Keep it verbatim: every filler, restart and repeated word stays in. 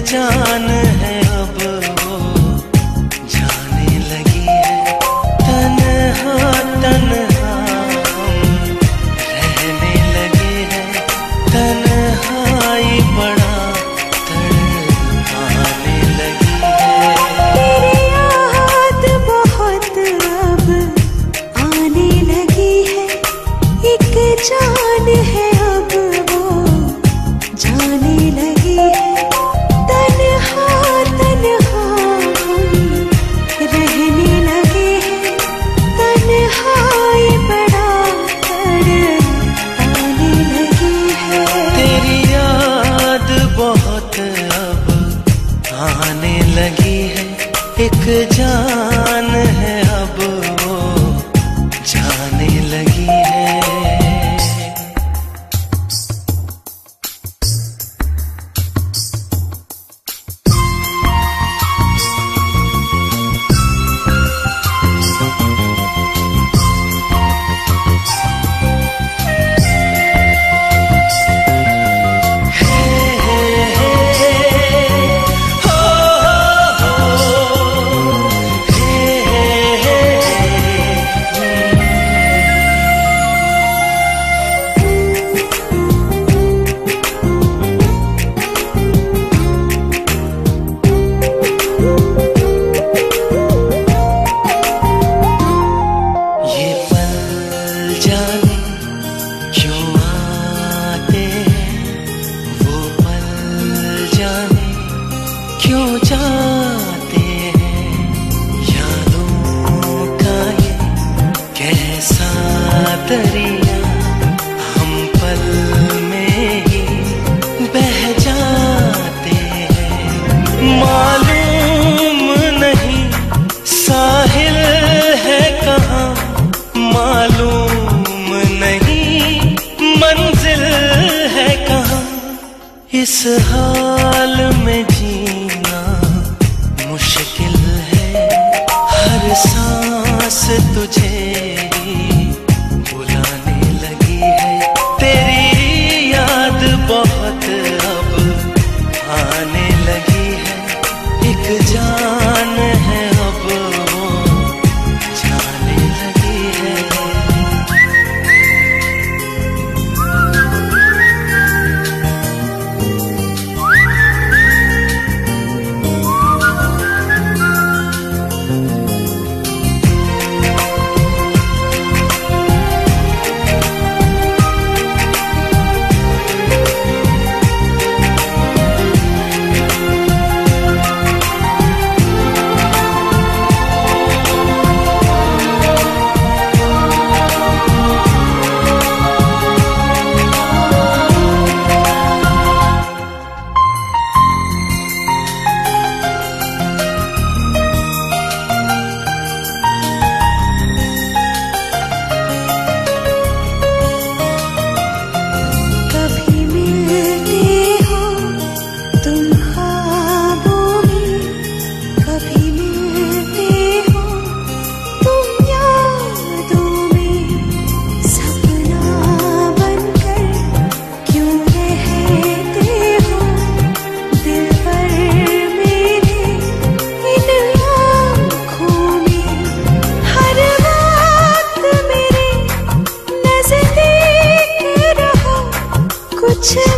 जान है अब वो जाने लगी है। तन्हा तन्हा हम रहने लगे हैं, तन्हाई बड़ा तड़पाने लगी है। तेरी याद बहुत अब आने लगी है, एक जान है अब वो जाने लगी है। तन्हा तन्हा हम रहने लगे हैं, तन्हाई बड़ा तड़पाने लगी है। तेरी याद बहुत अब आने लगी है, एक जान है अब वो जाने लगी है। क्यों जाते हैं यादों का ये कैसा दरिया, हम पल में ही बह जाते हैं। मालूम नहीं साहिल है कहाँ, मालूम नहीं मंजिल है कहाँ। इस हाल में जीना मुश्किल है, हर सांस तुझे ही बुलाने लगी है। तेरी याद बहुत अब आने लगी है, एक जान है अब वो जाने लगी है। कुछ